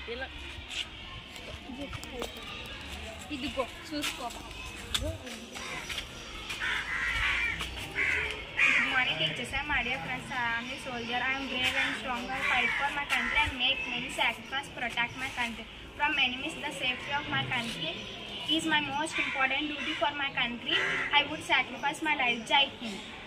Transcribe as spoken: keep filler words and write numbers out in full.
ఇలా ఇదిగో చూసుకో. Good morning teachers and my dear friends. I am a soldier. I am brave and strong. I fight for my country and make many sacrifices to protect my country from enemies. The safety of my country is my most important duty for my country. I would sacrifice my life. Jai Hind.